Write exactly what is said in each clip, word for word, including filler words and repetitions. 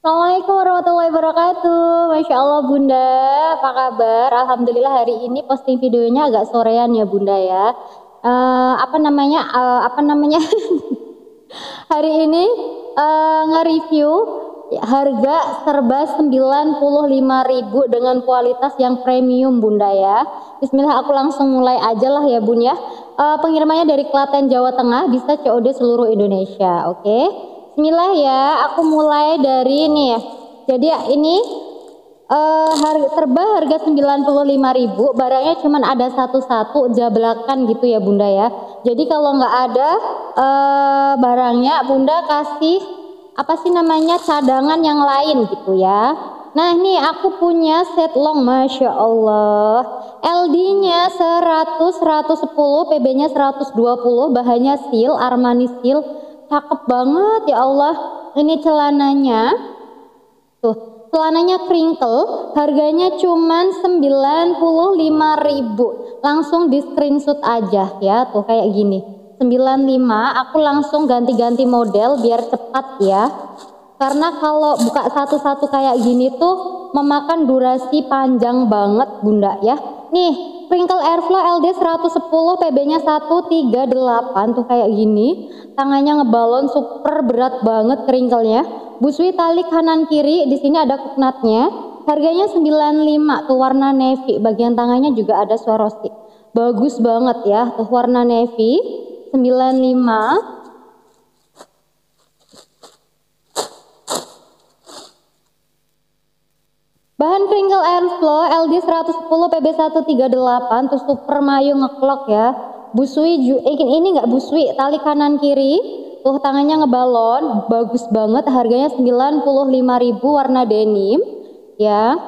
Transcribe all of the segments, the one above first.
Assalamualaikum warahmatullahi wabarakatuh. Masya Allah Bunda, apa kabar? Alhamdulillah hari ini posting videonya agak sorean ya Bunda ya. Uh, apa namanya? Uh, apa namanya? Hari ini uh, nge-review harga serba sembilan puluh lima ribu dengan kualitas yang premium Bunda ya. Bismillah, aku langsung mulai aja lah ya Bun ya. Uh, pengirimannya dari Klaten Jawa Tengah, bisa C O D seluruh Indonesia. Oke. Okay? Bismillah ya, aku mulai dari ini ya. Jadi ya, ini uh, harga serba harga sembilan puluh lima ribu, barangnya cuman ada satu-satu jablakan gitu ya Bunda ya. Jadi kalau nggak ada uh, barangnya, Bunda kasih apa sih namanya cadangan yang lain gitu ya. Nah ini aku punya set long, Masya Allah, L D-nya seratus, seratus sepuluh, P B-nya seratus dua puluh, bahannya seal, Armani seal. Cakep banget ya Allah. Ini celananya tuh, celananya crinkle, harganya cuman sembilan puluh lima ribu. Langsung di screenshot aja ya, tuh kayak gini sembilan puluh lima. Aku langsung ganti-ganti model biar cepat ya, karena kalau buka satu-satu kayak gini tuh memakan durasi panjang banget Bunda ya. Nih Crinkle Airflow L D seratus sepuluh, P B-nya seratus tiga puluh delapan, tuh kayak gini. Tangannya ngebalon, super berat banget kringkelnya. Busui tali kanan kiri, di sini ada kuknatnya. Harganya sembilan puluh lima, tuh warna navy. Bagian tangannya juga ada Swarovski. Bagus banget ya, tuh warna navy sembilan puluh lima. Bahan Crinkle Airflow L D seratus sepuluh, P B seratus tiga puluh delapan, tuh super mayu ngeklok ya. Busui eh, ini enggak busui, tali kanan kiri, tuh tangannya ngebalon, bagus banget. Harganya sembilan puluh lima ribu, warna denim ya.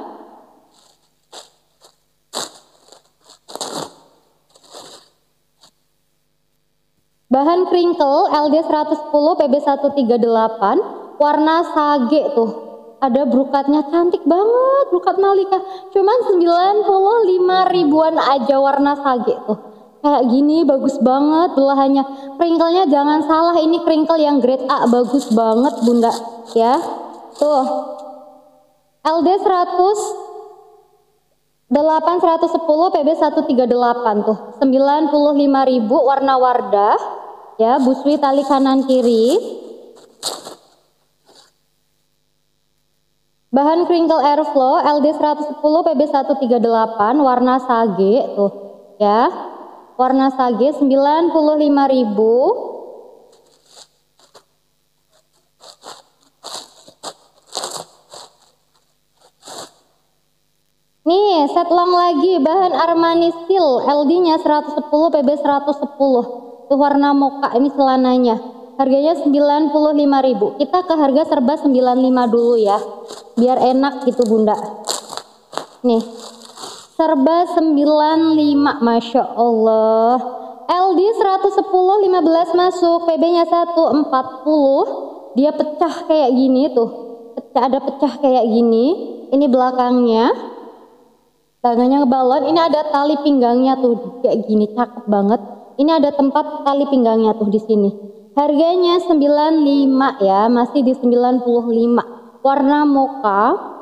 Bahan Crinkle L D seratus sepuluh, P B seratus tiga puluh delapan, warna sage, tuh ada brokatnya, cantik banget, brokat Malika. Cuman sembilan puluh lima ribuan aja, warna sage tuh. Kayak gini bagus banget belahannya. Crinkle-nya jangan salah, ini crinkle yang grade A, bagus banget Bunda ya. Tuh. L D seratus delapan, seratus sepuluh, P B seratus tiga puluh delapan tuh. sembilan puluh lima ribu, warna wardah ya, busui tali kanan kiri. Bahan Crinkle Airflow L D seratus sepuluh, P B seratus tiga puluh delapan, warna sage tuh ya. Warna sage sembilan puluh lima ribu. Nih, set long lagi, bahan Armani Seal, L D-nya seratus sepuluh, P B seratus sepuluh. Tuh warna mocha, ini celananya. Harganya sembilan puluh lima ribu. Kita ke harga serba sembilan puluh lima dulu ya, biar enak gitu Bunda. Nih, serba sembilan puluh lima, Masya Allah. L D seratus sepuluh, lima belas masuk, P B-nya seratus empat puluh. Dia pecah kayak gini tuh. Pecah, ada pecah kayak gini. Ini belakangnya. Tangannya ngebalon. Ini ada tali pinggangnya tuh kayak gini, cakep banget. Ini ada tempat tali pinggangnya tuh di sini. Harganya sembilan puluh lima ya, masih di sembilan puluh lima. Warna mocha.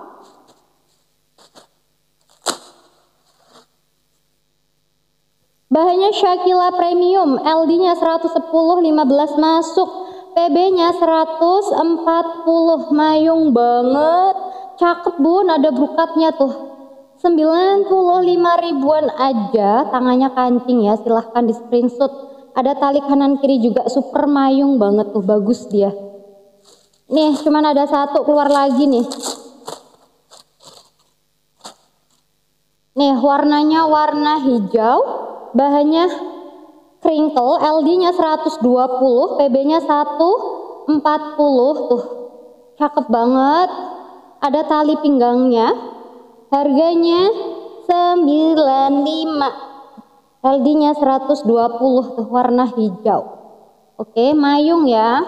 Bahannya Shakila Premium, L D-nya seratus sepuluh, lima belas masuk, P B-nya seratus empat puluh, mayung banget. Cakep Bun, ada brokatnya tuh. sembilan puluh lima ribuan aja, tangannya kancing ya, silahkan di screenshot. Ada tali kanan kiri juga, super mayung banget tuh, bagus dia. Nih, cuman ada satu keluar lagi nih. Nih, warnanya warna hijau, bahannya crinkle, L D-nya seratus dua puluh, P B-nya seratus empat puluh tuh. Cakep banget. Ada tali pinggangnya. Harganya sembilan puluh lima. L D-nya seratus dua puluh tuh, warna hijau. Oke, mayung ya.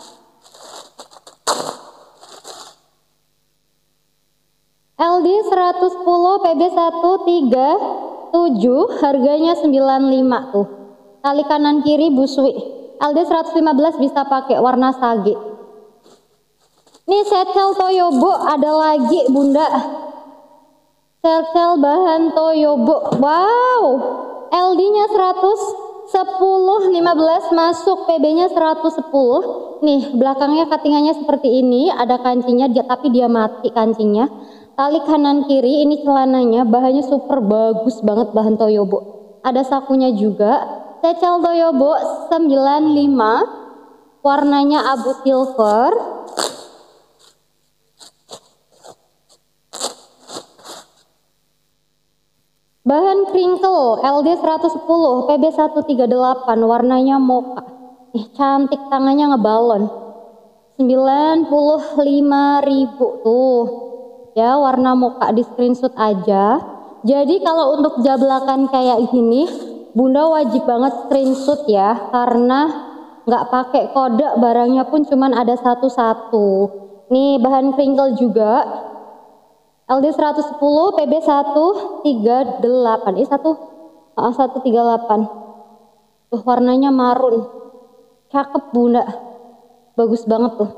L D seratus sepuluh, P B seratus tiga puluh tujuh, harganya sembilan puluh lima tuh. Tali kanan kiri busui. L D seratus lima belas bisa pakai warna sage. Nih setel Toyobo ada lagi bunda. Setel bahan Toyobo. Wow. L D-nya seratus sepuluh lima belas masuk, P B-nya seratus sepuluh. Nih, belakangnya cuttingannya seperti ini, ada kancingnya dia tapi dia mati kancingnya. Tali kanan kiri ini celananya, bahannya super bagus banget bahan Toyobo. Ada sakunya juga. Secel Toyobo sembilan puluh lima, warnanya abu silver. Bahan crinkle L D seratus sepuluh, P B seratus tiga puluh delapan, warnanya mocha. Ih, cantik, tangannya ngebalon. sembilan puluh lima ribu tuh. Ya, warna mocha, di screenshot aja. Jadi kalau untuk jablakan kayak gini, bunda wajib banget screenshot ya, karena nggak pakai kode, barangnya pun cuman ada satu-satu. Nih bahan crinkle juga. L D seratus sepuluh, P B seratus tiga puluh delapan. Ini satu seratus tiga puluh delapan. Tuh warnanya marun. Cakep bunda. Bagus banget tuh.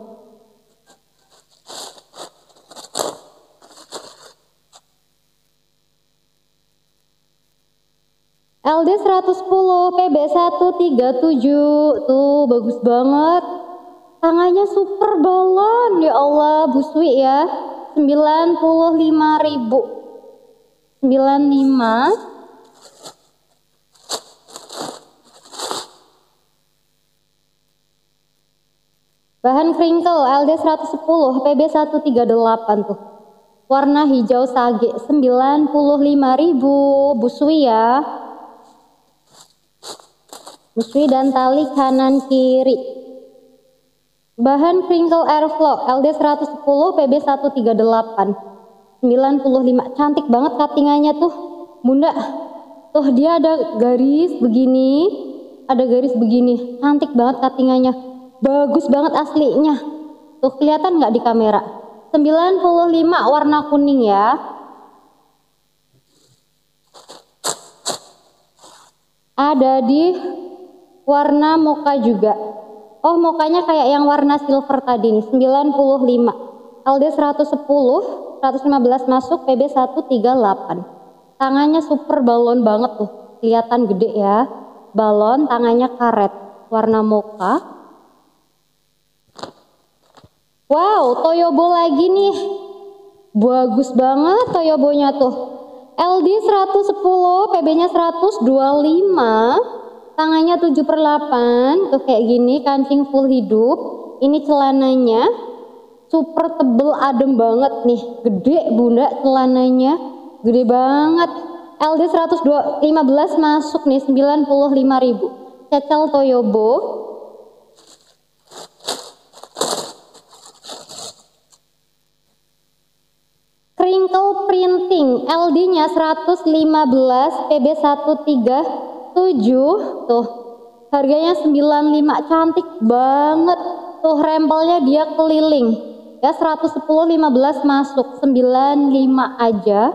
L D seratus sepuluh, P B seratus tiga puluh tujuh. Tuh bagus banget. Tangannya super balon. Ya Allah, busui ya. sembilan puluh lima ribu. sembilan puluh lima. Bahan crinkle L D seratus sepuluh, P B seratus tiga puluh delapan tuh. Warna hijau sage sembilan puluh lima ribu. Busui ya. Busui dan tali kanan kiri. Bahan crinkle airflow L D seratus sepuluh, P B seratus tiga puluh delapan. sembilan puluh lima. Cantik banget cuttingannya tuh bunda. Tuh dia ada garis begini, ada garis begini. Cantik banget cuttingannya, bagus banget aslinya. Tuh kelihatan nggak di kamera? sembilan puluh lima, warna kuning ya. Ada di warna mocha juga. Oh, mukanya kayak yang warna silver tadi nih, sembilan puluh lima. L D seratus sepuluh, seratus lima belas masuk, P B seratus tiga puluh delapan. Tangannya super balon banget tuh, kelihatan gede ya. Balon, tangannya karet, warna mocha. Wow, Toyobo lagi nih. Bagus banget Toyobonya tuh. L D seratus sepuluh, P B-nya seratus dua puluh lima. Tangannya tujuh per delapan, tuh kayak gini, kancing full hidup. Ini celananya super tebel, adem banget nih, gede bunda celananya, gede banget. L D seratus lima belas masuk nih, sembilan puluh lima ribu. Cecel Toyobo. Crinkle printing L D-nya seratus lima belas, P B seratus tiga puluh tujuh. Tuh harganya sembilan puluh lima. Cantik banget tuh, rempelnya dia keliling ya. Seratus sepuluh lima belas masuk, sembilan puluh lima aja.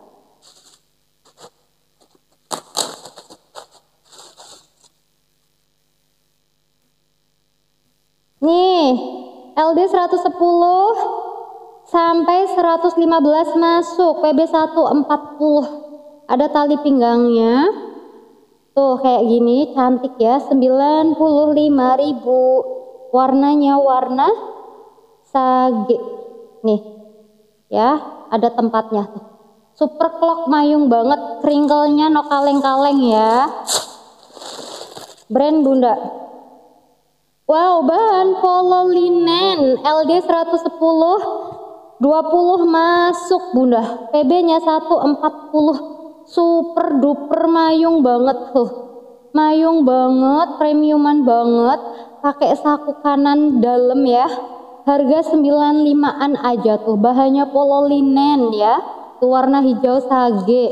Nih L D seratus sepuluh sampai seratus lima belas masuk, P B seratus empat puluh. Ada tali pinggangnya. Tuh kayak gini, cantik ya, sembilan puluh lima ribu. Warnanya warna sage. Nih ya, ada tempatnya tuh. Super clock mayung banget, crinkle-nya no kaleng-kaleng ya. Brand bunda. Wow, bahan polo linen L D seratus sepuluh, dua puluh masuk bunda. P B-nya seratus empat puluh. Super duper mayung banget tuh, mayung banget, premiuman banget, pakai saku kanan dalam ya. Harga sembilan puluh limaan aja tuh, bahannya polo linen ya. Tuh warna hijau sage.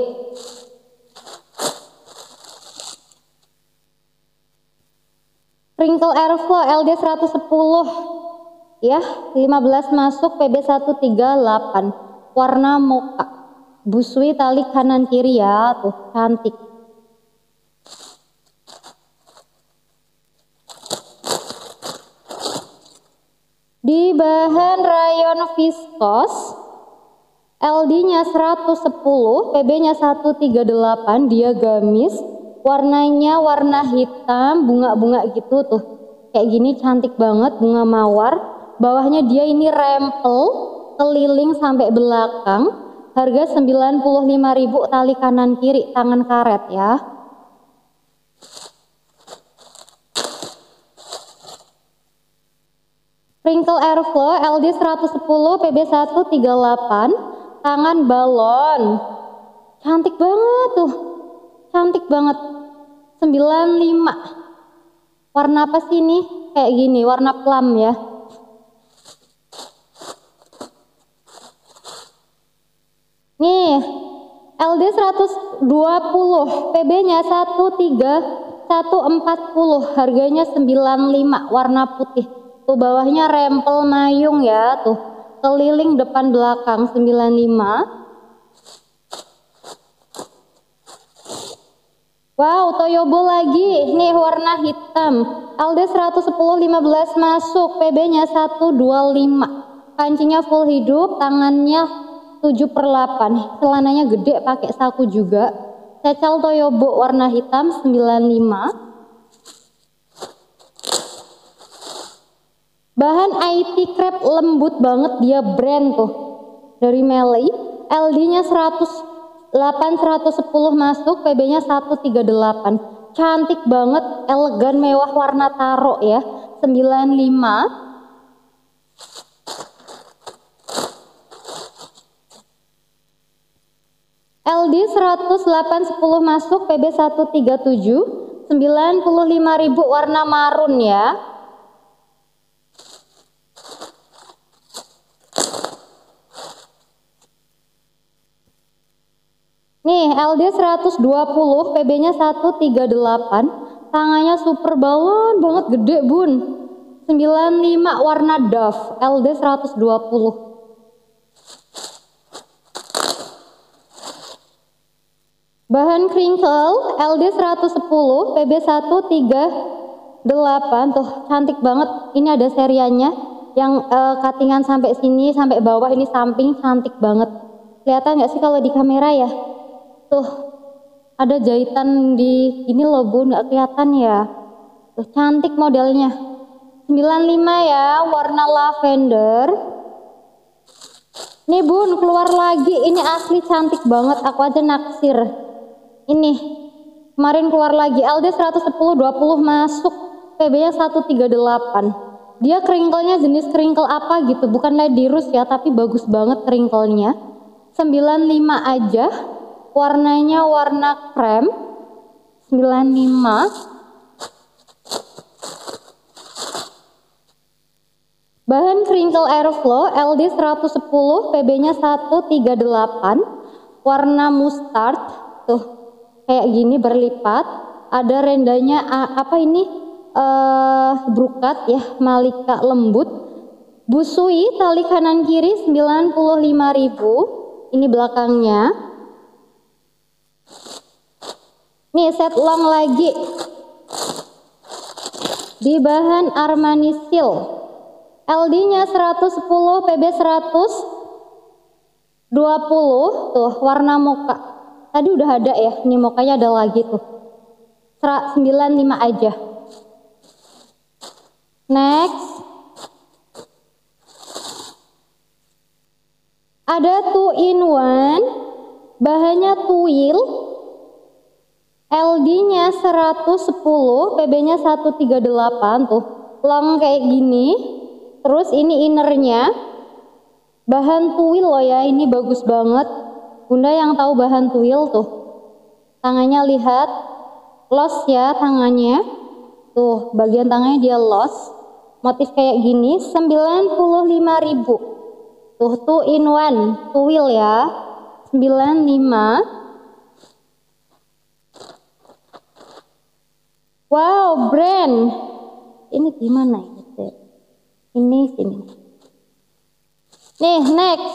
Crinkle airflow L D seratus sepuluh ya, lima belas masuk, P B seratus tiga puluh delapan. Warna mocha. Busui tali kanan kiri ya, tuh cantik. Di bahan rayon viskos, L D-nya seratus sepuluh, P B-nya seratus tiga puluh delapan, dia gamis, warnanya warna hitam, bunga-bunga gitu tuh. Kayak gini cantik banget, bunga mawar. Bawahnya dia ini rempel, keliling sampai belakang. Harga sembilan puluh lima ribu, tali kanan kiri, tangan karet ya. Sprinkle Airflow L D seratus sepuluh, P B seratus tiga puluh delapan, tangan balon. Cantik banget tuh. Cantik banget. sembilan puluh lima. Warna apa sih ini? Kayak gini, warna plum ya. Nih, L D seratus dua puluh, P B-nya seratus tiga puluh, seratus empat puluh, harganya sembilan puluh lima, warna putih. Tuh bawahnya rempel mayung ya, tuh. Keliling depan belakang sembilan puluh lima. Wow, Toyobo lagi. Nih warna hitam. L D seratus sepuluh, lima belas masuk, P B-nya seratus dua puluh lima. Kancinya full hidup, tangannya tujuh per delapan, celananya gede pakai saku juga. Secel Toyobo warna hitam sembilan puluh lima. Bahan I T crepe lembut banget, dia brand tuh dari Melly. L D-nya seratus delapan, seratus sepuluh masuk, P B-nya seratus tiga puluh delapan. Cantik banget, elegan, mewah, warna taro ya, sembilan puluh lima. L D seratus delapan sepuluh masuk, P B seratus tiga puluh tujuh, sembilan puluh lima ribu, warna marun ya. Nih L D seratus dua puluh, P B-nya seratus tiga puluh delapan, tangannya super balon banget, gede bun. sembilan puluh lima, warna Dove, L D seratus dua puluh. Bahan crinkle L D seratus sepuluh, P B seratus tiga puluh delapan, tuh cantik banget. Ini ada seriannya yang uh, cuttingan sampai sini, sampai bawah, ini samping, cantik banget. Kelihatan nggak sih kalau di kamera ya? Tuh ada jahitan di ini loh bun, nggak kelihatan ya? Tuh cantik modelnya. sembilan puluh lima ya, warna lavender. Nih bun, keluar lagi, ini asli cantik banget, aku aja naksir. Ini kemarin keluar lagi, L D seratus sepuluh, dua puluh masuk, P B-nya seratus tiga puluh delapan. Dia kringkelnya jenis kringkel apa gitu, bukan Ladirus ya, tapi bagus banget kringkelnya. sembilan puluh lima aja, warnanya warna krem, sembilan puluh lima. Bahan crinkle airflow L D seratus sepuluh, P B-nya seratus tiga puluh delapan, warna mustard, tuh kayak gini berlipat, ada rendanya apa ini uh, brokat ya, malika lembut. Busui tali kanan kiri sembilan puluh lima ribu, ini belakangnya. Nih set long lagi di bahan Armani Silk, L D-nya seratus sepuluh, P B seratus dua puluh, tuh warna mocha. Tadi udah ada ya, ini mokanya ada lagi tuh. sembilan puluh lima aja. Next. Ada two in one, bahannya twill. L D-nya seratus sepuluh, P B-nya seratus tiga puluh delapan, tuh. Long kayak gini. Terus ini innernya. Bahan twill loh ya, ini bagus banget. Bunda yang tahu bahan twill tuh, tangannya lihat, los ya tangannya, tuh bagian tangannya dia los, motif kayak gini, sembilan puluh lima ribu, tuh two in one, twill ya, sembilan puluh lima. Wow, brand, ini gimana ini? Ini sini. Nih next.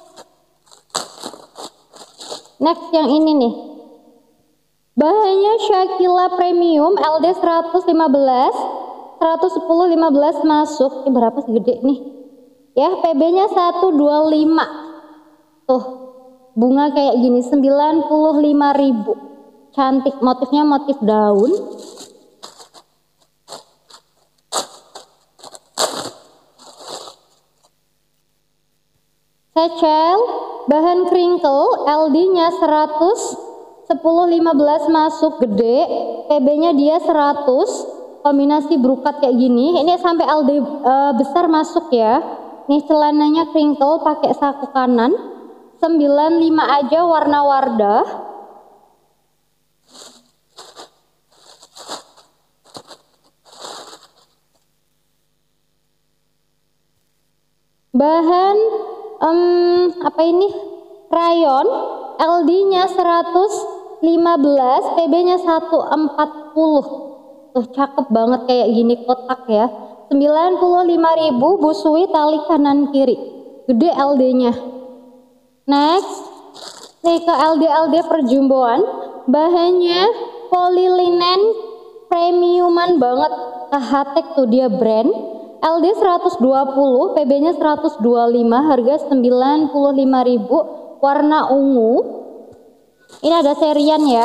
Next yang ini nih, bahannya Shakila Premium L D seratus lima belas, seratus sepuluh, lima belas masuk. Ini berapa sih gede nih? Ya, P B-nya seratus dua puluh lima. Tuh, bunga kayak gini sembilan puluh lima ribu. Cantik, motifnya motif daun. Secel, bahan crinkle, L D-nya seratus, sepuluh lima belas masuk gede, P B-nya dia seratus, kombinasi brokat kayak gini. Ini sampai L D uh, besar masuk ya. Nih celananya crinkle pakai saku kanan, sembilan puluh lima aja, warna Wardah. Bahan um, apa ini? Rayon, L D-nya seratus lima belas, P B-nya seratus empat puluh. Tuh cakep banget kayak gini kotak ya. sembilan puluh lima ribu, busui tali kanan kiri. Gede L D-nya. Next, nih ke L D L D perjumboan, bahannya polylinen premiuman banget. Kahatek tuh dia brand. L D seratus dua puluh, P B-nya seratus dua puluh lima, harga sembilan puluh lima ribu, warna ungu. Ini ada serian ya.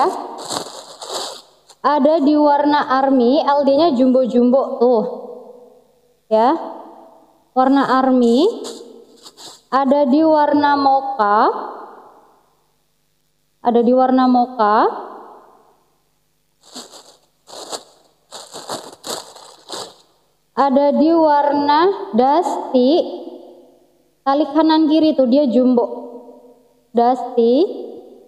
Ada di warna army, L D-nya jumbo-jumbo tuh. Ya. Warna army. Ada di warna mocha. Ada di warna mocha. Ada di warna dusty. Tali kanan kiri tuh dia jumbo. Dusty.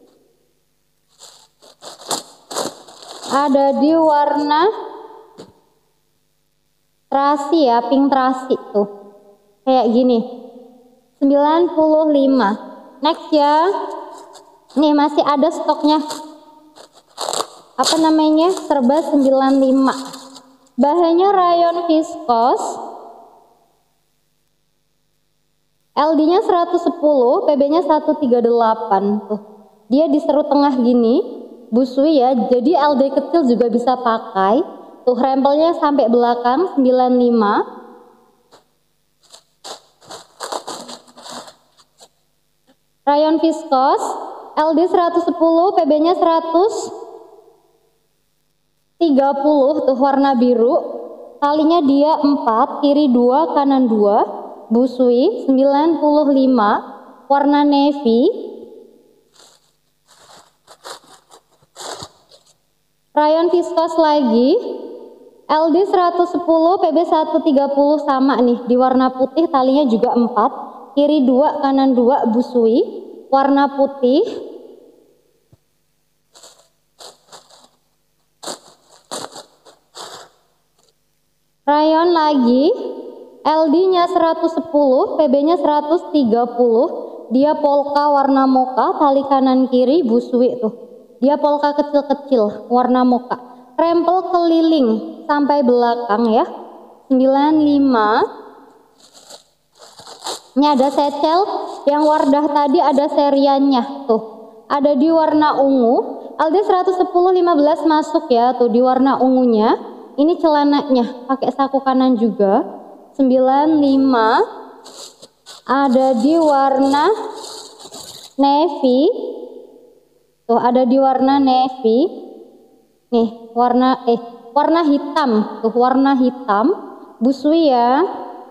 Ada di warna terasi ya, pink terasi tuh. Kayak gini. sembilan puluh lima. Next ya. Nih masih ada stoknya. Apa namanya? Serba sembilan puluh lima. Bahannya rayon viskos. L D-nya seratus sepuluh, P B-nya seratus tiga puluh delapan tuh. Dia diserut tengah gini, busui ya. Jadi L D kecil juga bisa pakai. Tuh rempelnya sampai belakang sembilan puluh lima. Rayon viskos, L D seratus sepuluh, P B-nya seratus tiga puluh tuh warna biru. Talinya dia empat, kiri dua, kanan dua. Busui sembilan puluh lima, warna navy. Rayon viskos lagi, L D seratus sepuluh, P B seratus tiga puluh sama nih, di warna putih, talinya juga empat, kiri dua, kanan dua, busui, warna putih. Rayon lagi, L D-nya seratus sepuluh, P B-nya seratus tiga puluh, dia polka warna mocha, tali kanan kiri, busui tuh. Dia polka kecil-kecil, warna mocha. Rempel keliling sampai belakang ya, sembilan puluh lima. Ini ada secel, yang Wardah tadi ada seriannya tuh. Ada di warna ungu, L D seratus sepuluh, lima belas masuk ya, tuh di warna ungunya. Ini celananya, pakai saku kanan juga, sembilan puluh lima. Ada di warna navy. Tuh ada di warna navy. Nih, warna eh warna hitam. Tuh warna hitam. Busui ya.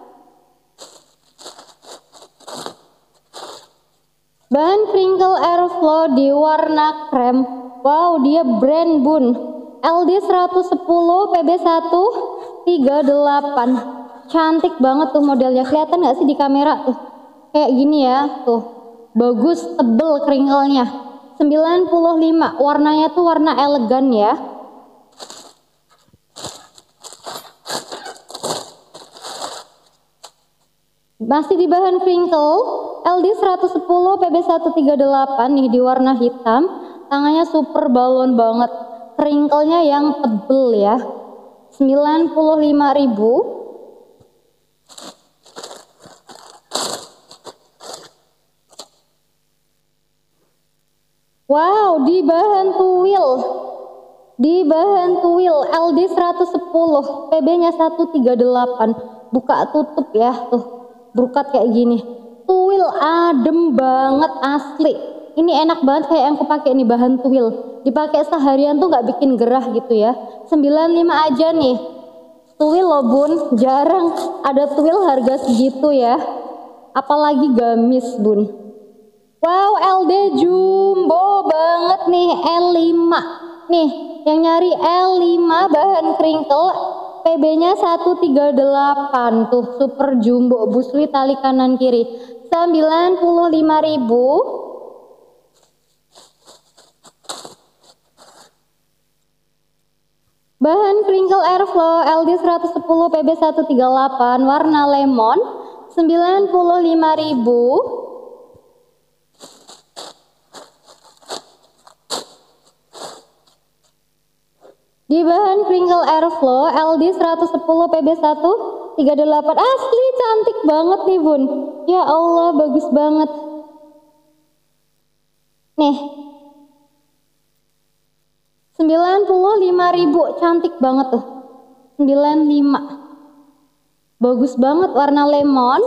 Bahan crinkle airflow di warna krem. Wow, dia brand Bun. L D seratus sepuluh, P B seratus tiga puluh delapan. Cantik banget tuh modelnya. Kelihatan nggak sih di kamera tuh? Kayak gini ya, tuh. Bagus, tebel crinkle-nya. sembilan puluh lima. Warnanya tuh warna elegan ya. Masih di bahan crinkle, L D seratus sepuluh, P B seratus tiga puluh delapan nih di warna hitam. Tangannya super balon banget. Crinkle-nya yang tebel ya, sembilan puluh lima ribu. Wow, di bahan tuil, di bahan tuil L D seratus sepuluh, P B-nya seratus tiga puluh delapan. Buka tutup ya tuh, brokat kayak gini. Tuil adem banget asli. Ini enak banget kayak yang aku pakai nih, bahan tuil. Dipakai seharian tuh nggak bikin gerah gitu ya. sembilan puluh lima aja nih. Tuil loh bun, jarang ada tuil harga segitu ya. Apalagi gamis bun. Wow, L D jumbo banget nih, L lima. Nih, yang nyari L lima bahan crinkle, P B-nya seratus tiga puluh delapan. Tuh, super jumbo, busui tali kanan kiri. sembilan puluh lima ribu. Bahan crinkle airflow L D seratus sepuluh P B seratus tiga puluh delapan, warna lemon, sembilan puluh lima ribu. Di bahan crinkle airflow L D seratus sepuluh P B seratus tiga puluh delapan, asli cantik banget nih bun. Ya Allah, bagus banget. Nih, sembilan puluh lima ribu, cantik banget tuh. sembilan puluh lima. Bagus banget, warna lemon.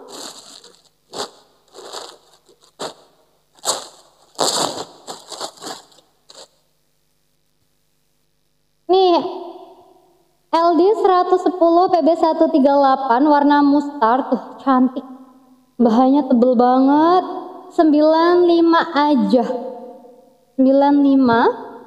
Nih, L D seratus sepuluh P B seratus tiga puluh delapan, warna mustard tuh, cantik. Bahannya tebel banget. sembilan puluh lima aja. sembilan puluh lima.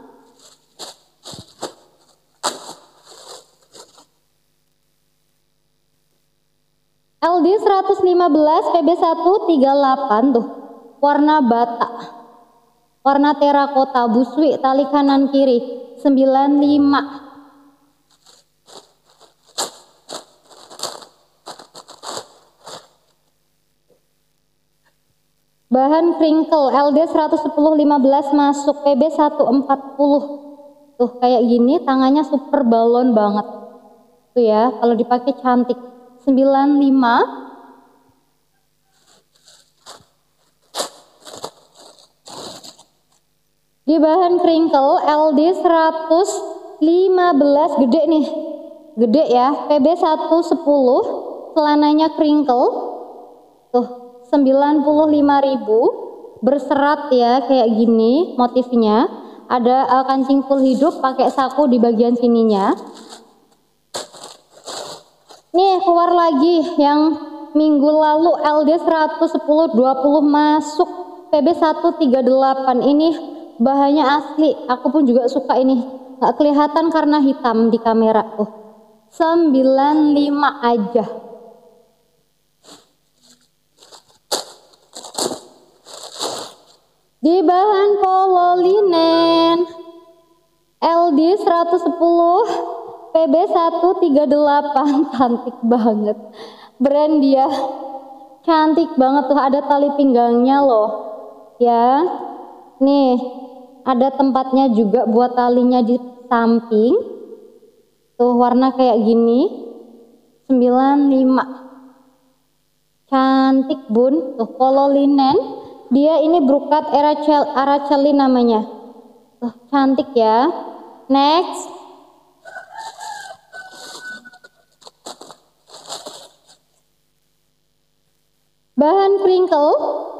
L D seratus lima belas P B seratus tiga puluh delapan tuh, warna bata, warna terakota, busui tali kanan kiri, sembilan puluh lima. Bahan crinkle L D seratus sepuluh lima belas masuk, P B seratus empat puluh. Tuh kayak gini, tangannya super balon banget. Tuh ya, kalau dipakai cantik. sembilan puluh lima. Di bahan crinkle L D seratus lima belas, gede nih. Gede ya, P B seratus sepuluh, celananya crinkle. Tuh, sembilan puluh lima ribu, berserat ya kayak gini motifnya. Ada uh, kancing full hidup pakai saku di bagian sininya. Nih keluar lagi yang minggu lalu L D seratus sepuluh dua puluh masuk, P B seratus tiga puluh delapan. Ini bahannya asli, aku pun juga suka ini. Nggak kelihatan karena hitam di kamera tuh. sembilan puluh lima aja. Di bahan polo linen L D seratus sepuluh P B seratus tiga puluh delapan, cantik banget. Brand dia cantik banget tuh, ada tali pinggangnya loh. Ya. Nih, ada tempatnya juga buat talinya di samping. Tuh warna kayak gini. sembilan puluh lima. Cantik bun, tuh polo linen. Dia ini brokat Araceli, Araceli namanya. Tuh cantik ya. Next. Bahan crinkle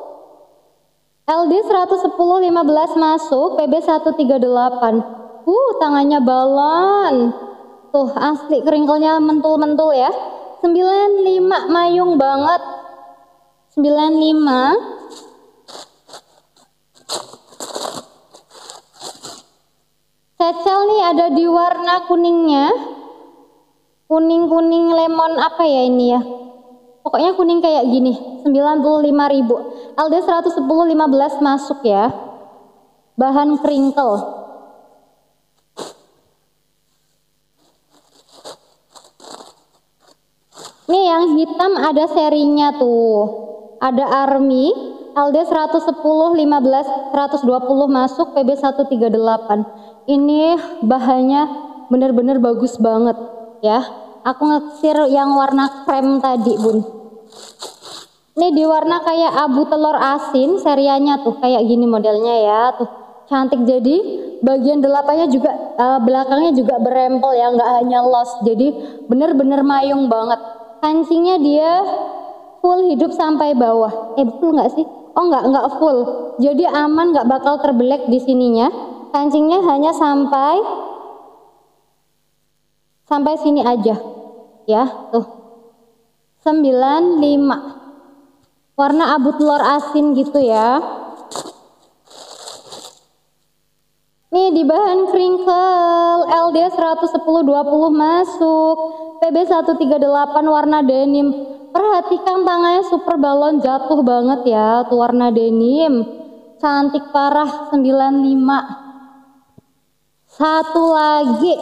L D seratus sepuluh lima belas masuk, P B seratus tiga puluh delapan. Uh, tangannya balon. Tuh asli crinkle-nya mentul-mentul ya. sembilan puluh lima, mayung banget. sembilan puluh lima. Secel nih ada di warna kuningnya. Kuning-kuning lemon apa ya ini ya? Pokoknya kuning kayak gini, sembilan puluh lima ribu. L D seratus sepuluh lima belas masuk ya. Bahan crinkle. Nih yang hitam ada serinya tuh. Ada Army, L D seratus sepuluh lima belas seratus dua puluh masuk, P B seratus tiga puluh delapan. Ini bahannya bener-bener bagus banget ya. Aku ngeksir yang warna krem tadi bun. Ini di warna kayak abu telur asin, serianya tuh kayak gini modelnya ya. Tuh cantik, jadi bagian delapannya juga uh, belakangnya juga berempel ya, nggak hanya los. Jadi bener-bener mayung banget. Kancingnya dia full hidup sampai bawah. Eh full nggak sih? Oh nggak, nggak full. Jadi aman, nggak bakal terbelek di sininya. Kancingnya hanya sampai sampai sini aja. Ya, tuh. sembilan puluh lima. Warna abu telur asin gitu ya. Nih di bahan crinkle L D seratus sepuluh dua puluh masuk, P B seratus tiga puluh delapan warna denim. Perhatikan tangannya super balon, jatuh banget ya, tuh warna denim. Cantik parah. Sembilan puluh lima. Satu lagi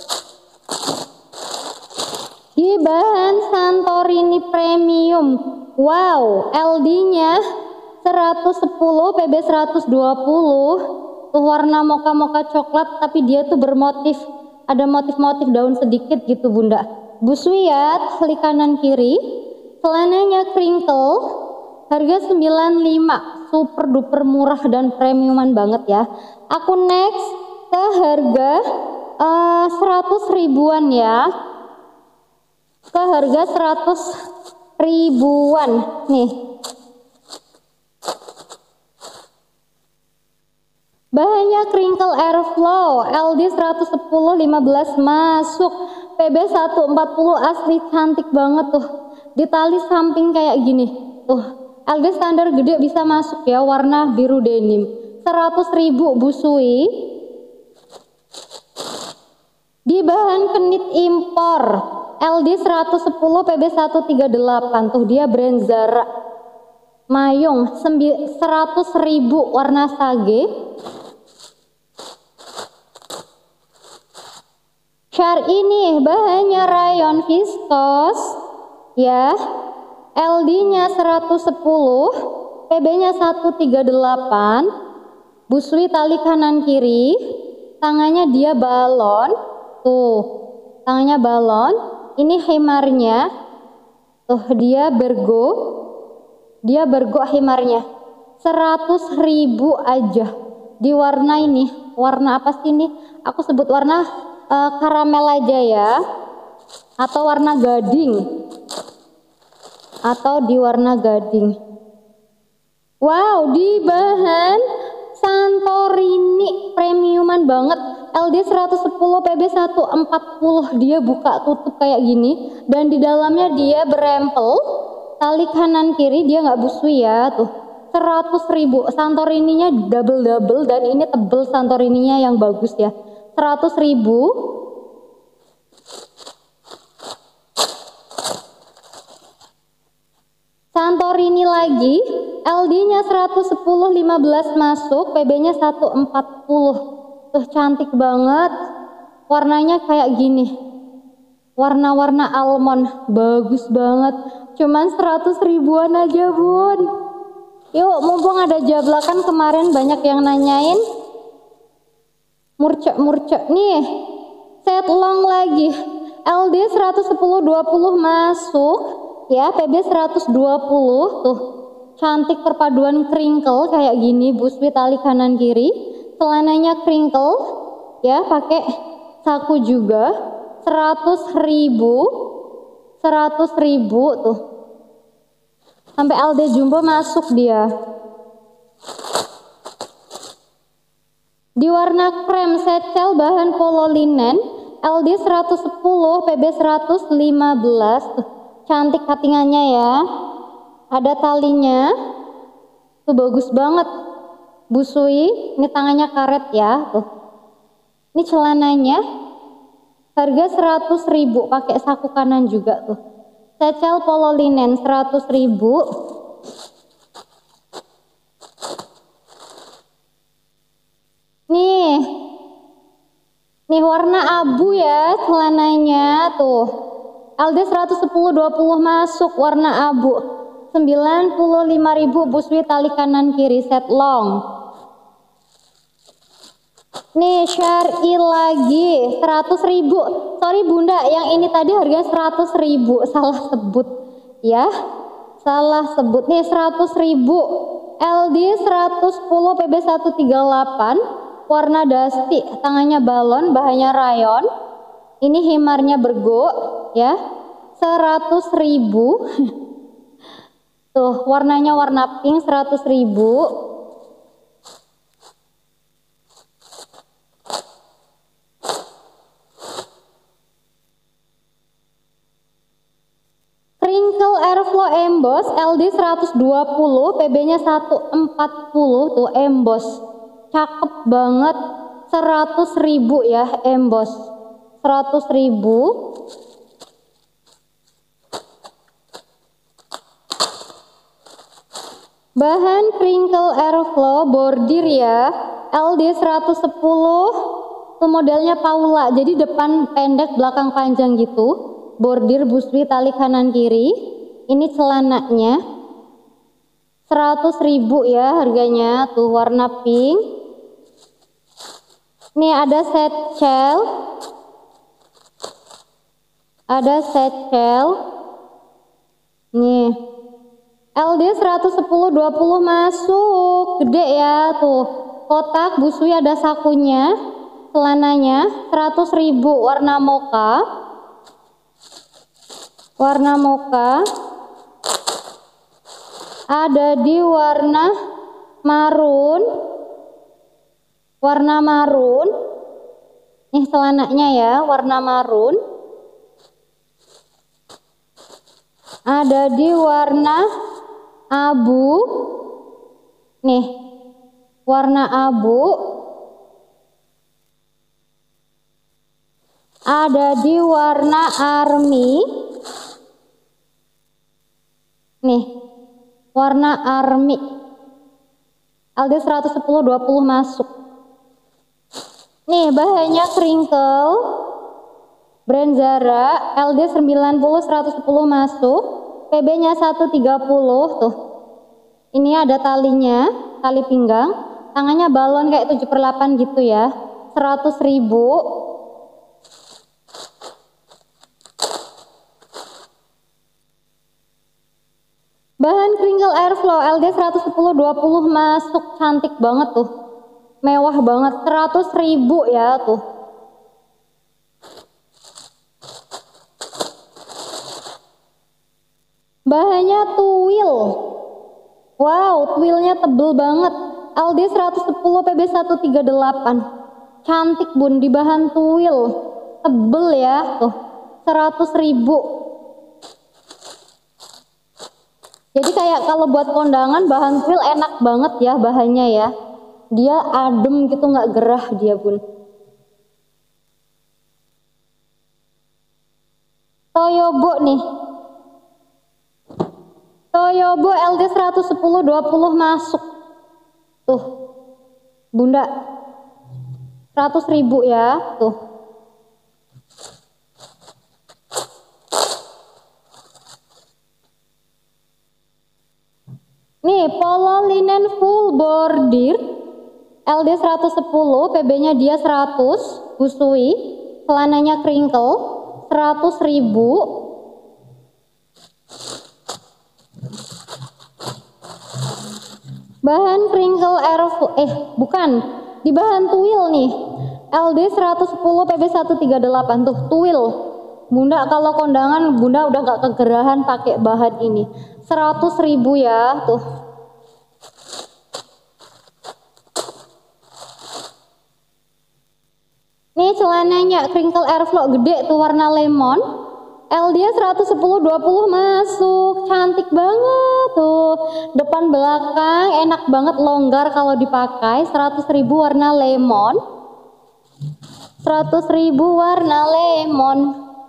di bahan Santorini premium. Wow, L D-nya seratus sepuluh, P B seratus dua puluh. Tuh warna mocha-mocha coklat, tapi dia tuh bermotif, ada motif-motif daun sedikit gitu bunda. Buswiyat, selik kanan kiri. Celananya crinkle, harga sembilan puluh lima. Super duper murah dan premiuman banget ya. Aku next ke harga uh, seratus ribuan ya. Ke harga seratus ribuan nih. Bahannya crinkle airflow, L D seratus sepuluh lima belas masuk, P B seratus empat puluh asli cantik banget tuh. Di tali samping kayak gini. Tuh, L D standar gede bisa masuk ya, warna biru denim. seratus ribu busui. Di bahan kenit impor, L D seratus sepuluh, P B seratus tiga puluh delapan. Tuh dia brand Zara. Mayung seratus ribu warna sage. Char ini bahannya rayon viskos ya. L D-nya seratus sepuluh, P B-nya seratus tiga puluh delapan. Busui tali kanan kiri. Tangannya dia balon. Tuh, tangannya balon. Ini himarnya. Tuh dia bergo. Dia bergo himarnya. seratus ribu aja. Di warna ini. Warna apa sih ini? Aku sebut warna uh, karamel aja ya. Atau warna gading. Atau di warna gading. Wow, di bahan Santorini premiuman banget. L D seratus sepuluh, P B seratus empat puluh. Dia buka tutup kayak gini. Dan di dalamnya dia berempel. Tali kanan kiri dia nggak busui ya. Tuh seratus ribu. Santorininya double-double. Dan ini tebel Santorininya yang bagus ya. seratus ribu. Santorini lagi. L D-nya seratus sepuluh lima belas masuk. P B-nya seratus empat puluh. Tuh cantik banget. Warnanya kayak gini. Warna-warna almond. Bagus banget. Cuman seratus ribuan aja bun. Yuk mumpung ada jablakan, kemarin banyak yang nanyain. Murcek-murcek nih. Set long lagi. L D seratus sepuluh dua puluh masuk. Ya, P B seratus dua puluh. Tuh cantik perpaduan crinkle kayak gini. Busui tali kanan kiri. Celananya crinkle. Ya, pakai saku juga. Seratus ribu. Seratus ribu tuh. Sampai L D jumbo masuk dia. Di warna krem secel bahan polo linen. L D seratus sepuluh, P B seratus lima belas. Tuh, cantik cuttingannya ya. Ada talinya. Tuh bagus banget. Busui. Ini tangannya karet ya. Tuh. Ini celananya. Harga seratus ribu. Pakai saku kanan juga tuh. Secel polo linen seratus ribu. Nih. Nih warna abu ya celananya tuh. L D seratus sepuluh dua puluh masuk warna abu. sembilan puluh lima ribu busui tali kanan kiri set long. Nih syari lagi seratus ribu. Sorry bunda, yang ini tadi harga seratus ribu. Salah sebut ya. Salah sebut. Nih seratus ribu. L D seratus sepuluh, P B seratus tiga puluh delapan. Warna dusty, tangannya balon, bahannya rayon. Ini himarnya bergo ya. seratus ribu. Tuh, warnanya warna pink seratus ribu. Crinkle Airflow Emboss L D seratus dua puluh, P B-nya seratus empat puluh, tuh emboss. Cakep banget. seratus ribu ya, emboss. seratus ribu. Bahan Crinkle Airflow bordir ya, L D seratus sepuluh. Tuh modelnya Paula, jadi depan pendek belakang panjang gitu. Bordir buswi tali kanan kiri. Ini celananya seratus ribu ya harganya, tuh warna pink. Nih ada satchel, ada satchel nih, L D seratus sepuluh dua puluh masuk, gede ya, tuh kotak busui ada sakunya. Celananya seratus ribu, warna mocha. Warna mocha, ada di warna marun, warna marun. Nih celananya ya, warna marun. Ada di warna abu, nih warna abu. Ada di warna army. Nih, warna army. L D seratus sepuluh dua puluh masuk. Nih, bahannya crinkle. Brand Zara, L D sembilan puluh seratus sepuluh masuk. P B-nya seratus tiga puluh tuh. Ini ada talinya, tali pinggang. Tangannya balon kayak tujuh per delapan gitu ya. seratus ribu. Bahan Crinkle Airflow L D seratus sepuluh dua puluh masuk, cantik banget tuh. Mewah banget, seratus ribu ya tuh. Bahannya tuil. Wow, tuilnya tebel banget. L D seratus sepuluh, P B seratus tiga puluh delapan. Cantik bun, di bahan tuil. Tebel ya tuh. seratus ribu. Jadi kayak kalau buat kondangan bahan tuil enak banget ya bahannya ya. Dia adem gitu, nggak gerah dia bun. Toyobo nih. Toyobo L D seratus sepuluh dua puluh masuk. Tuh. Bunda. seratus ribu ya, tuh. Nih, polo linen full bordir L D seratus sepuluh, P B-nya dia seratus, busui, celananya crinkle, seratus ribu. Bahan crinkle airflow, eh bukan, di bahan tuil nih, L D seratus sepuluh, P B seratus tiga puluh delapan, tuh tuil. Bunda kalau kondangan bunda udah gak kegerahan pakai bahan ini. seratus ribu ya, tuh. Nih celananya crinkle airflow gede tuh warna lemon. L D seratus sepuluh dua puluh masuk. Cantik banget tuh. Depan belakang enak banget, longgar kalau dipakai. seratus ribu warna lemon. seratus ribu warna lemon.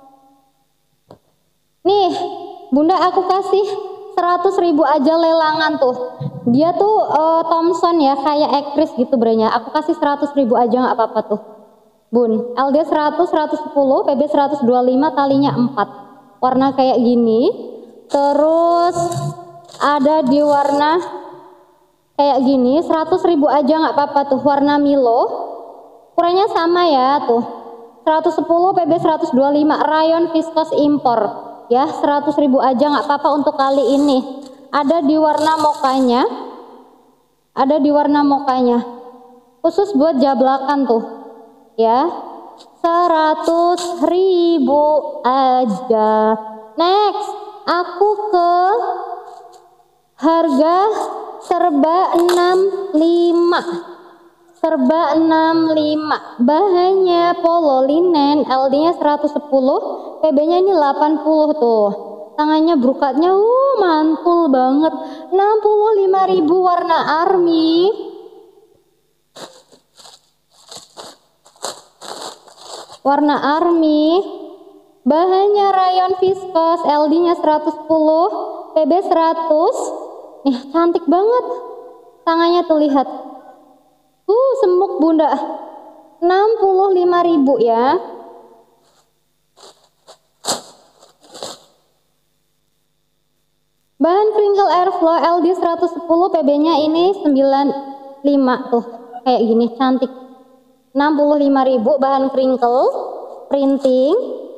Nih, Bunda aku kasih seratus ribu aja lelangan tuh. Dia tuh uh, Thompson ya, kayak Ekris gitu brandnya. Aku kasih seratus ribu aja nggak apa-apa tuh. Bun, L D seratus, seratus sepuluh, P B seratus dua puluh lima, talinya empat. Warna kayak gini. Terus ada di warna kayak gini, seratus ribu aja nggak apa-apa tuh. Warna Milo. Ukurannya sama ya tuh. seratus sepuluh, P B seratus dua puluh lima, rayon viscose impor. Ya, seratus ribu aja nggak apa-apa untuk kali ini. Ada di warna mokanya. Ada di warna mokanya. Khusus buat jablakan tuh. Ya, seratus ribu aja. Next, aku ke Harga serba enam puluh lima. Serba enam puluh lima. Bahannya polo linen, L D-nya seratus sepuluh, P B-nya ini delapan puluh tuh. Tangannya brokatnya uh mantul banget. enam puluh lima ribu warna army. Warna army. Bahannya rayon viskos, L D-nya seratus sepuluh, P B seratus. Nih, cantik banget. Tangannya tuh lihat. Uh, semuk bunda. enam puluh lima ribu ya. Bahan crinkle airflow L D seratus sepuluh, P B-nya ini sembilan puluh lima tuh. Kayak gini cantik. enam puluh lima ribu bahan crinkle printing.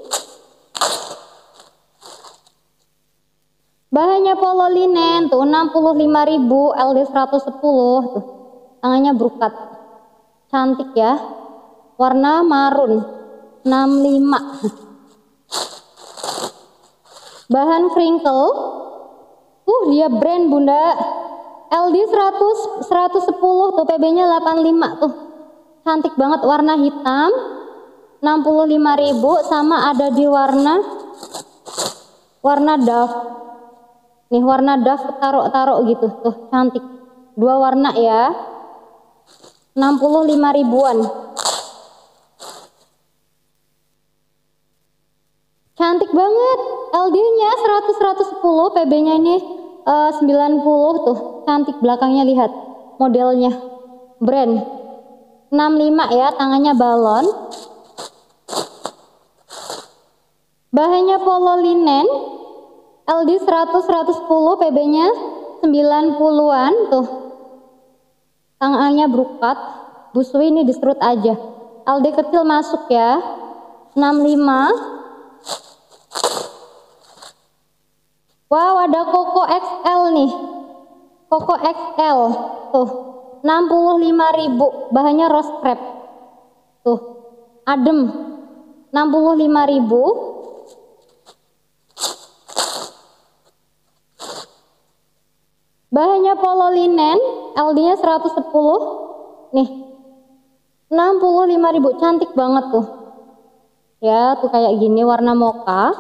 Bahannya polo linen tuh enam puluh lima ribu, L D seratus sepuluh tuh. Tangannya brokat. Cantik ya. Warna marun enam puluh lima. Bahan crinkle. Uh, dia brand bunda. L D seratus, seratus sepuluh tuh, P B-nya delapan puluh lima tuh. Cantik banget warna hitam. enam puluh lima ribu sama ada di warna warna dove. Nih warna dove taruh-taruh gitu tuh, cantik. Dua warna ya. enam puluh lima ribuan. Cantik banget. L D-nya seratus, seratus sepuluh, P B-nya ini uh, sembilan puluh tuh. Cantik belakangnya lihat modelnya. Brand. enam puluh lima ya, tangannya balon. Bahannya polo linen. L D seratus, seratus sepuluh, P B-nya sembilan puluhan tuh. Tangannya brokat. Busui ini diserut aja. L D kecil masuk ya. enam puluh lima. Wow, ada Koko X L nih. Koko X L tuh. enam puluh lima ribu. Bahannya rose crepe. Tuh. Adem. enam puluh lima ribu. Bahannya polo linen, L D-nya seratus sepuluh. Nih. enam puluh lima ribu, cantik banget tuh. Ya, tuh kayak gini warna mocha.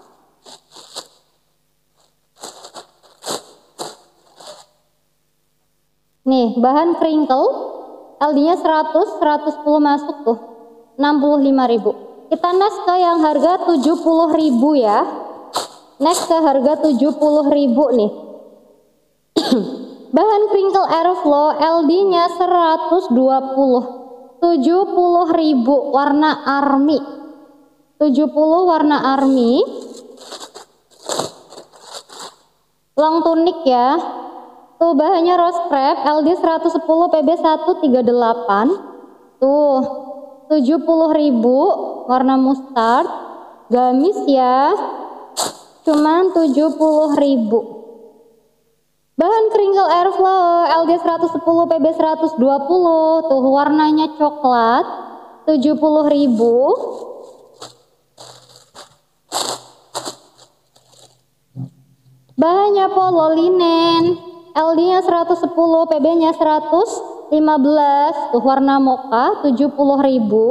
Nih, bahan crinkle, L D-nya seratus, seratus sepuluh masuk tuh. enam puluh lima ribu. Kita next ke yang harga tujuh puluh ribu ya. Next ke harga tujuh puluh ribu nih. Bahan crinkle airflow L D-nya seratus dua puluh. tujuh puluh ribu warna army. tujuh puluh warna army. Long tunik ya. Tuh bahannya rose crepe L D seratus sepuluh, P B seratus tiga puluh delapan. Tuh tujuh puluh ribu warna mustard. Gamis ya. Cuman tujuh puluh ribu. Bahan crinkle airflow L D seratus sepuluh, P B seratus dua puluh. Tuh warnanya coklat. tujuh puluh ribu. Bahannya polo linen. L D-nya seratus sepuluh, P B-nya seratus lima belas. Tuh warna mocha tujuh puluh ribu.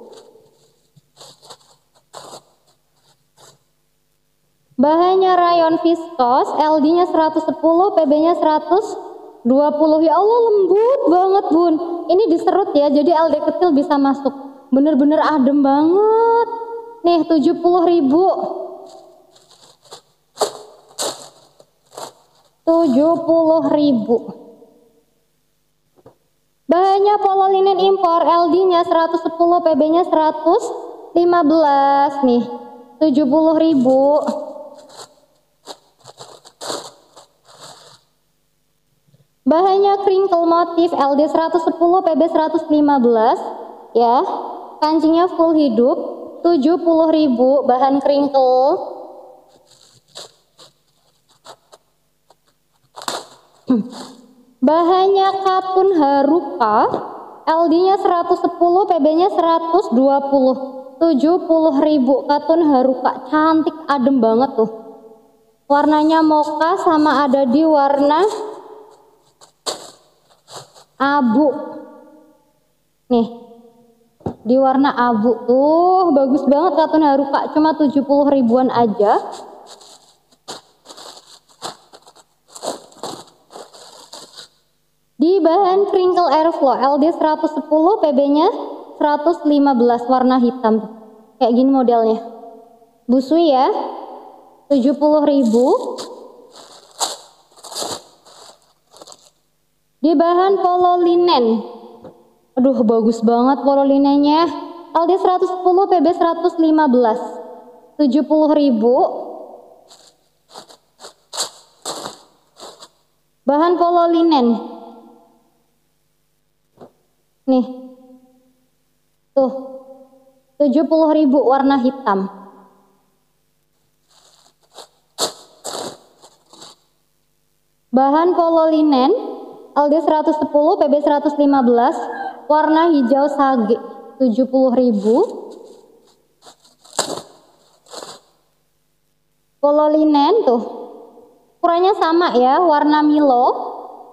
Bahannya rayon viskos, L D-nya seratus sepuluh, P B-nya seratus dua puluh. Ya Allah, lembut banget bun. Ini diserut ya, jadi L D kecil bisa masuk. Bener-bener adem banget. Nih tujuh puluh ribu. tujuh puluh ribu. Bahannya polo linen impor, L D-nya seratus sepuluh, P B-nya seratus lima belas. Nih tujuh puluh ribu. Bahannya crinkle motif, L D seratus sepuluh, P B seratus lima belas ya. Kancingnya full hidup, tujuh puluh ribu. Bahan crinkle. Bahannya katun haruka, L D-nya seratus sepuluh, P B-nya seratus dua puluh. tujuh puluh ribu katun haruka. Cantik, adem banget tuh. Warnanya mocha sama ada di warna abu. Nih, di warna abu tuh bagus banget katun Haruka, cuma tujuh puluh ribuan aja. Di bahan crinkle airflow L D seratus sepuluh, P B-nya seratus lima belas, warna hitam. Kayak gini modelnya. Busui ya. tujuh puluh ribu. Di bahan polo linen. Aduh, bagus banget polo linennya. L D seratus sepuluh, P B seratus lima belas. tujuh puluh ribu. Bahan polo linen. Nih, tuh tujuh puluh ribu, warna hitam. Bahan polo linen L D seratus sepuluh, P B seratus lima belas, warna hijau sage, tujuh puluh ribu. Polo linen tuh ukurannya sama ya, warna Milo.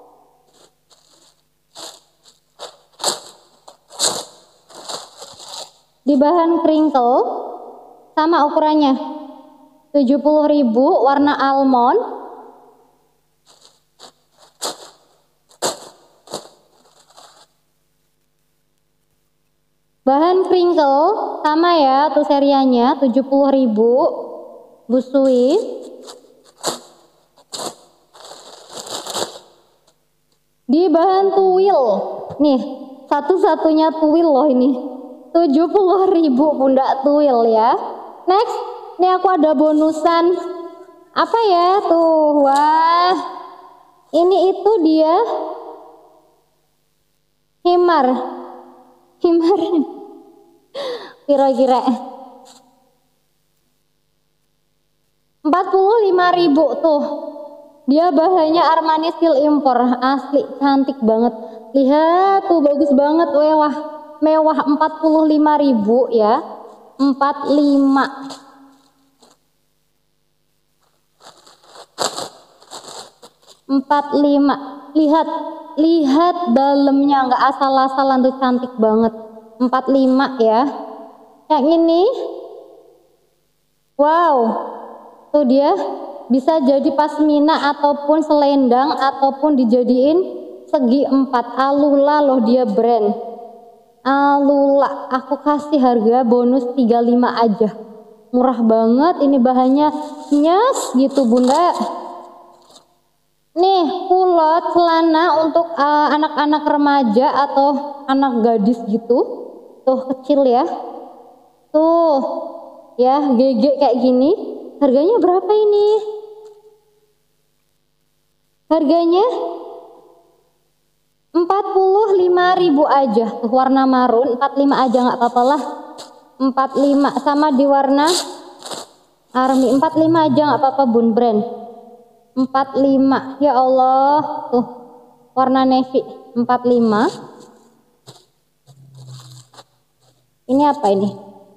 Di bahan crinkle sama ukurannya, tujuh puluh ribu, warna almond. Bahan crinkle sama ya tuh serianya, tujuh puluh ribu. Busui. Di bahan tuil, nih satu-satunya tuil loh ini, tujuh puluh ribu bunda tuil ya. Next, ini aku ada bonusan apa ya tuh, wah ini itu dia himar himar kira-kira empat puluh lima ribu tuh. Dia bahannya Armani Steel impor, asli cantik banget. Lihat tuh, bagus banget, mewah mewah. Empat puluh lima ribu ya, empat puluh lima. empat puluh lima. Lihat lihat dalamnya, nggak asal-asalan tuh, cantik banget. Empat puluh lima ya. Yang ini wow, tuh dia bisa jadi pasmina ataupun selendang ataupun dijadiin segi empat. Alula loh dia, brand Alula. Aku kasih harga bonus tiga puluh lima aja, murah banget. Ini bahannya nyes gitu bunda. Nih kulot celana untuk anak-anak uh, remaja atau anak gadis gitu, tuh kecil ya, tuh ya, G G kayak gini. Harganya berapa ini? Harganya empat puluh lima ribu aja. Tuh warna marun, empat puluh lima aja, nggak apa-apa lah. empat puluh lima sama di warna army, empat puluh lima aja nggak apa-apa bun, brand empat puluh lima. Ya Allah, tuh warna navy empat puluh lima. Ini apa ini?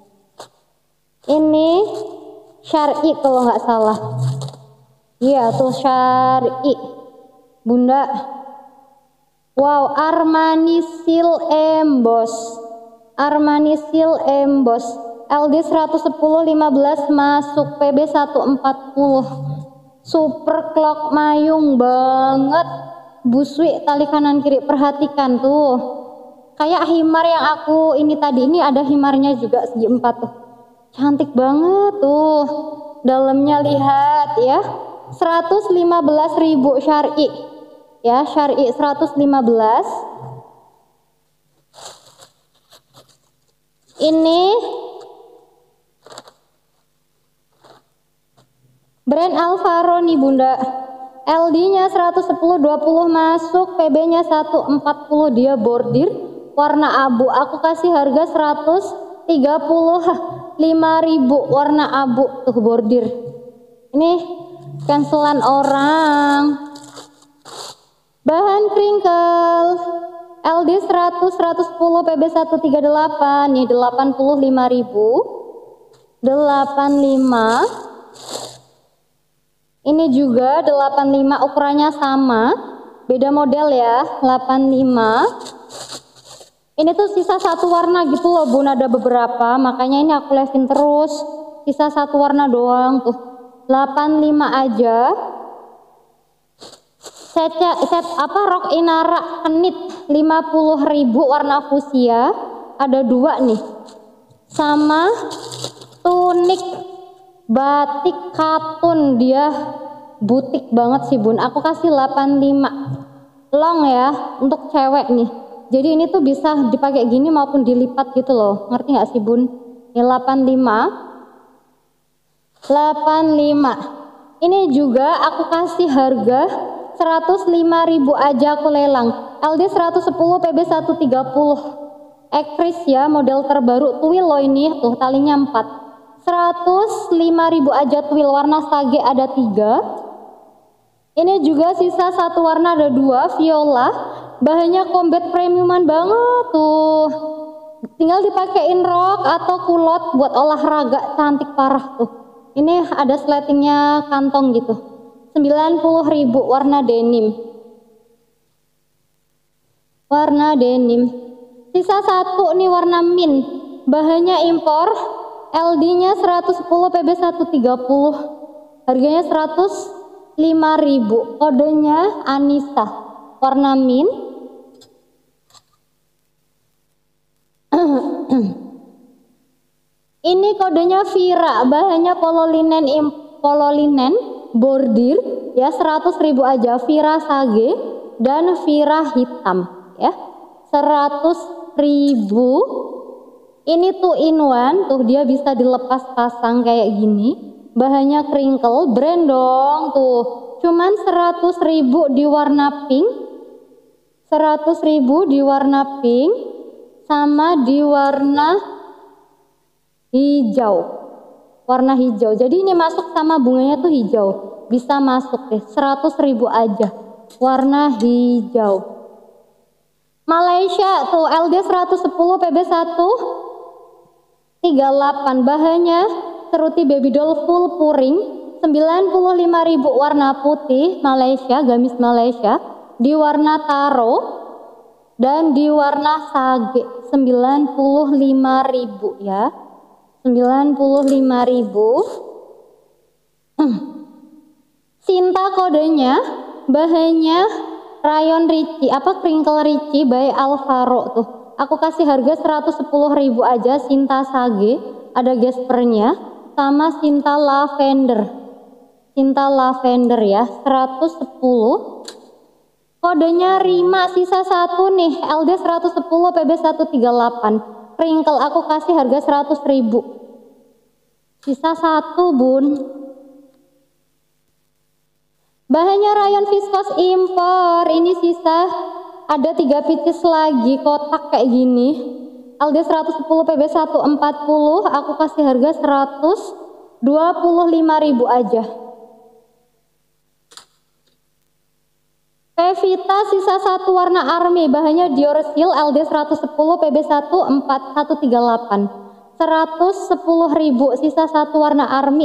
Ini syari kalau nggak salah. Iya tuh syari bunda. Wow, Armani Seal emboss, Armani Seal emboss L D seratus sepuluh lima belas masuk, P B seratus empat puluh. Super clock mayung banget. Busui tali kanan kiri, perhatikan tuh. Kayak himar yang aku ini tadi, ini ada himarnya juga segi empat tuh. Cantik banget tuh. Dalamnya lihat ya. seratus lima belas ribu syari. Ya, syari seratus lima belas. Ini brand Alvaro nih bunda. L D-nya seratus sepuluh dua puluh masuk, P B-nya seratus empat puluh, dia bordir warna abu. Aku kasih harga seratus tiga puluh lima ribu, warna abu tuh bordir. Ini cancelan orang. Bahan crinkle L D seratus seratus sepuluh, P B seratus tiga puluh delapan, nih delapan puluh lima ribu. delapan puluh lima. Ini juga delapan puluh lima, ukurannya sama, beda model ya, delapan puluh lima. Ini tuh sisa satu warna gitu loh bun, ada beberapa, makanya ini aku lesin terus. Sisa satu warna doang tuh, delapan puluh lima aja. Set, set apa rok Inara Kenit lima puluh ribu warna fuchsia, ada dua nih. Sama tunik batik katun, dia butik banget sih bun, aku kasih delapan puluh lima. Long ya, untuk cewek nih. Jadi ini tuh bisa dipakai gini maupun dilipat gitu loh, ngerti nggak sih bun? Ini delapan puluh lima, delapan puluh lima. Ini juga aku kasih harga seratus lima ribu aja, aku lelang. L D seratus sepuluh P B seratus tiga puluh. Ekris ya, model terbaru twill loh ini, tuh talinya empat. seratus lima ribu aja twill, warna sage ada tiga. Ini juga sisa satu warna ada dua, viola. Bahannya combat premiuman banget tuh. Tinggal dipakein rok atau kulot buat olahraga, cantik parah tuh. Ini ada sletingnya kantong gitu. sembilan puluh ribu, warna denim. Warna denim. Sisa satu nih warna mint. Bahannya impor. L D-nya seratus sepuluh P B seratus tiga puluh. Harganya seratus lima ribu. Kodenya Anissa. Warna mint. Ini kodenya Vira, bahannya pololinen pololinen bordir ya, seratus ribu aja. Vira sage dan Vira hitam ya, seratus ribu. Ini tuh in one, tuh dia bisa dilepas pasang kayak gini. Bahannya crinkle, brand dong tuh. Cuman seratus ribu di warna pink, seratus ribu di warna pink, sama di warna hijau, warna hijau. Jadi ini masuk sama bunganya tuh hijau, bisa masuk deh. Seratus ribu aja, warna hijau. Malaysia tuh L D seratus sepuluh P B seratus tiga puluh delapan. Bahannya seruti baby doll full puring, sembilan puluh lima ribu, warna putih. Malaysia, gamis Malaysia, di warna taro dan di warna sage, sembilan puluh lima ribu ya, sembilan puluh lima ribu. Cinta kodenya, bahannya rayon Ricci, apa crinkle Ricci by Alvaro tuh. Aku kasih harga seratus sepuluh ribu aja. Cinta sage, ada gespernya, sama cinta lavender. Cinta lavender ya, seratus sepuluh. Kodenya Rima, sisa satu nih, L D seratus sepuluh P B seratus tiga puluh delapan. Crinkle aku kasih harga seratus ribu. Sisa satu bun. Bahannya rayon viskos impor. Ini sisa ada tiga pieces lagi, kotak kayak gini. L D seratus sepuluh P B seratus empat puluh. Aku kasih harga seratus dua puluh lima ribu aja. Pevita sisa satu warna army, bahannya Dior Seal, L D seratus sepuluh P B seratus empat satu tiga delapan. seratus sepuluh ribu, sisa satu warna army.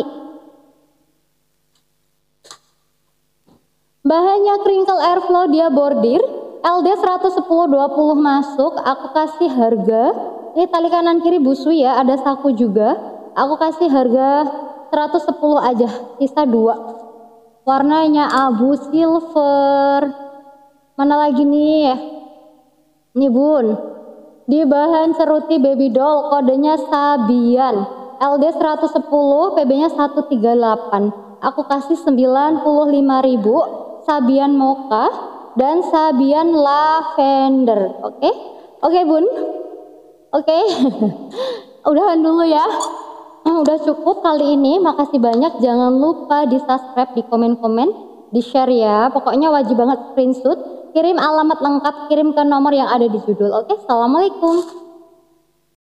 Bahannya crinkle airflow, dia bordir, L D seratus sepuluh dua puluh masuk. Aku kasih harga, ini tali kanan kiri busui ya, ada saku juga. Aku kasih harga seratus sepuluh aja, sisa dua. Warnanya abu silver. Mana lagi nih? Nih bun, di bahan seruti baby doll, kodenya Sabian, L D seratus sepuluh, P B-nya seratus tiga puluh delapan. Aku kasih sembilan puluh lima ribu. Sabian mocha dan Sabian lavender. Oke, okay? Oke okay, bun. Oke, okay. Udahan dulu ya. Udah cukup kali ini. Makasih banyak. Jangan lupa di subscribe, di komen-komen, di share ya. Pokoknya wajib banget screenshot, kirim alamat lengkap, kirim ke nomor yang ada di judul. Oke, okay? Assalamualaikum.